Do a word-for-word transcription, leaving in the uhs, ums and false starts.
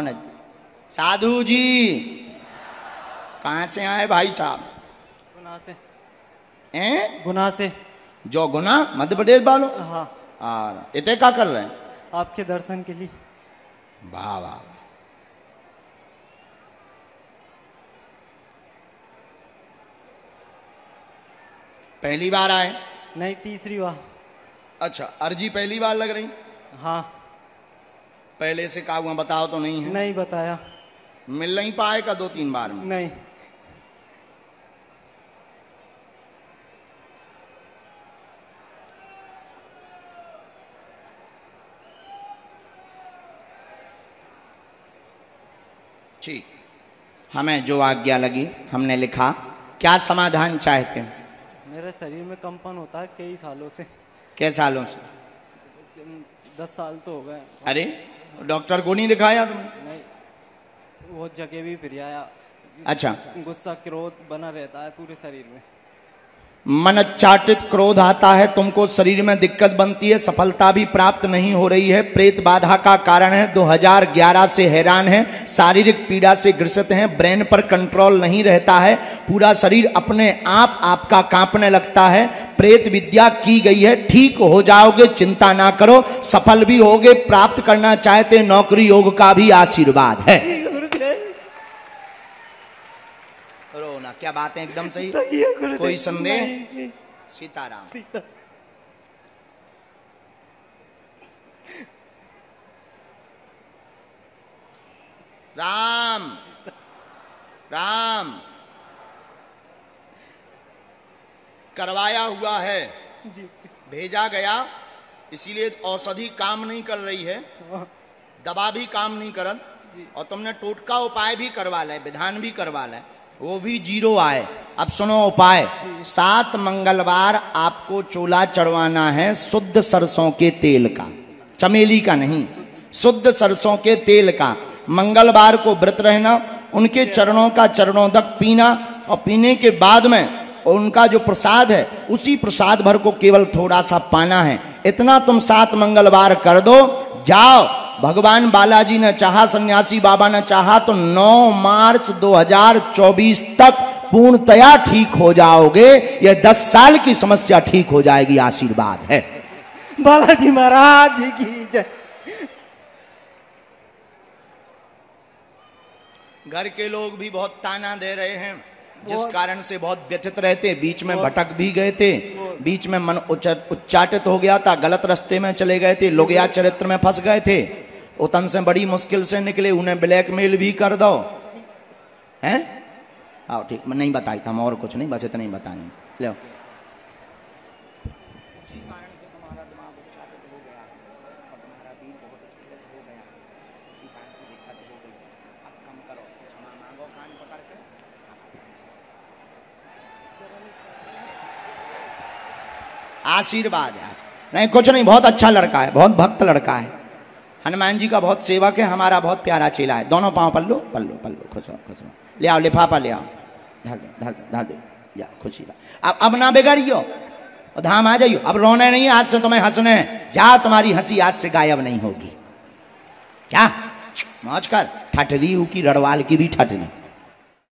आओ न। साधु जी कहाँ से आए भाई साहब? गुना से। हैं? गुना से। जो गुना मध्य प्रदेश वालों? हाँ। और इतने क्या कर रहे हैं? आपके दर्शन के लिए। वाह वाह। पहली बार आए? नहीं, तीसरी बार। अच्छा, अर्जी पहली बार लग रही? हाँ। पहले से का हुआ बताओ तो नहीं है? नहीं बताया। मिल नहीं पाएगा दो तीन बार में? नहीं। ठीक, हमें जो आज्ञा लगी हमने लिखा। क्या समाधान चाहते हैं? मेरे शरीर में कंपन होता है कई सालों से। कै सालों से? दस साल तो हो गए। अरे डॉक्टर को नहीं दिखाया तुमने? नहीं, वो जगह भी फिर आया। अच्छा। गुस्सा क्रोध बना रहता है पूरे शरीर में। मनोच्चाटित क्रोध आता है, तुमको शरीर में दिक्कत बनती है, सफलता भी प्राप्त नहीं हो रही है, प्रेत बाधा का कारण है, दो हज़ार ग्यारह से हैरान है, शारीरिक पीड़ा से ग्रसित हैं, ब्रेन पर कंट्रोल नहीं रहता है, पूरा शरीर अपने आप आपका कांपने लगता है, प्रेत विद्या की गई है, ठीक हो जाओगे, चिंता ना करो, सफल भी होगे, प्राप्त करना चाहते नौकरी योग का भी आशीर्वाद है। रोना क्या बात है, एकदम सही, सही है, कोई संदेह? सीताराम। सीता। राम राम। करवाया हुआ है जी। भेजा गया, इसीलिए औषधि काम नहीं कर रही है, दवा भी काम नहीं करत, और तुमने टोटका उपाय भी करवा ले, विधान भी करवा ले, वो भी जीरो आए। अब सुनो उपाय, सात मंगलवार आपको चूल्हा चढ़वाना है शुद्ध सरसों के तेल का, चमेली का नहीं, शुद्ध सरसों के तेल का। मंगलवार को व्रत रहना, उनके चरणों का चरणों तक पीना, और पीने के बाद में उनका जो प्रसाद है उसी प्रसाद भर को केवल थोड़ा सा पाना है। इतना तुम सात मंगलवार कर दो, जाओ, भगवान बालाजी ने चाहा, सन्यासी बाबा ने चाहा तो नौ मार्च दो हज़ार चौबीस तक पूर्णतया ठीक हो जाओगे। यह दस साल की समस्या ठीक हो जाएगी, आशीर्वाद है। बालाजी महाराज जी की जय। घर के लोग भी बहुत ताना दे रहे हैं, जिस कारण से बहुत व्यथित रहते, बीच में भटक भी गए थे, बीच में मन उच्चाटित हो गया था, गलत रास्ते में चले गए थे, लोगिया चरित्र में फंस गए थे, उतन से बड़ी मुश्किल से निकले, उन्हें ब्लैकमेल भी कर दो, हैं? आओ ठीक, नहीं बताई था, हम और कुछ नहीं, बस इतना ही बताएंगे। ले आशीर्वाद है। नहीं कुछ नहीं, बहुत अच्छा लड़का है, बहुत भक्त लड़का है, हनुमान जी का बहुत सेवक है, हमारा बहुत प्यारा चेला है। दोनों पाँव पल्लो पल्लो पल्लो, खुश हो खुश हो, ले आओ लिफाफा ले आओ, धर दे धर धर दे, या खुशी का। अब अब ना बिगड़ियो, और धाम आ जाइयो, अब रोने नहीं, आज से तुम्हें हंसने हैं, जा, तुम्हारी हंसी आज से गायब नहीं होगी। क्या मौज कर, ठटरी हूँ की रड़वाल की भी ठटरी।